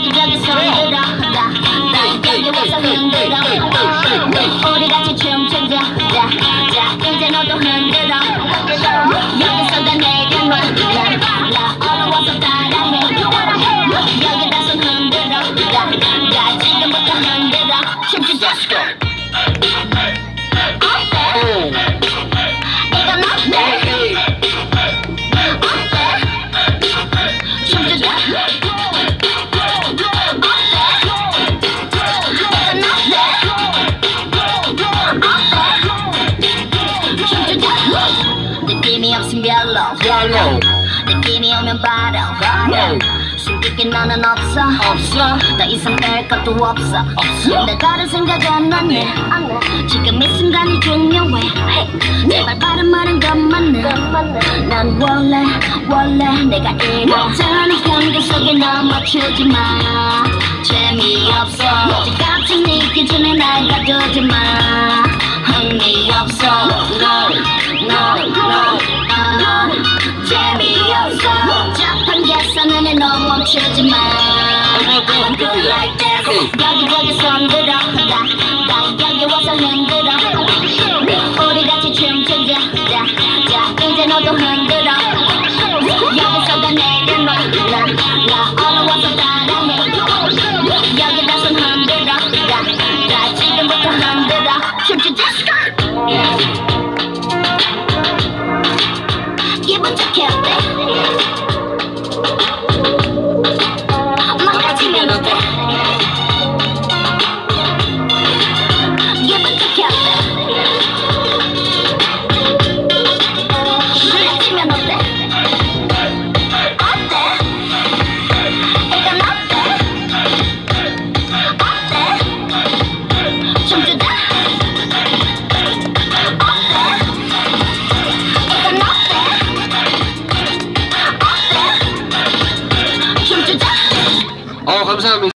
여기저기 손들어 여기 와서 흔들어 우리 같이 춤추자 자 이제 너도 흔들어 여기서 다 내려놔 얼른 와서 따라해 여기다 손 흔들어 자 지금부터 흔들어 춤추자 이건 어때? 느낌이 없음 별로 느낌이 오면 바로 솔직히 나는 없어 더 이상 뺄 것도 없어 내 다른 생각은 안 해 지금 이 순간이 중요해 제발 바른 말은 것만 난 원래 내가 이렇잖아 경계 속에 넘어추지 마 재미없어 같은 네 기준에 날 가두지 마 흥미없어 No 재미없어 복잡한 계산에 너 멈추지 마 I'm good like this 여기저기 손들어 여기 와서 흔들어 우리 같이 춤추자 자 이제 너도 흔들어 여기서 다 내려놔 얼른 와서 따라해 여기다 손 흔들어 자 지금부터 흔들어 춤추자 기분 좋게 어때? 망가지면 어때? 기분 좋게 어때? 망가지면 어때? 어때? 이건 어때? 어때? 춤추자 감사합니다.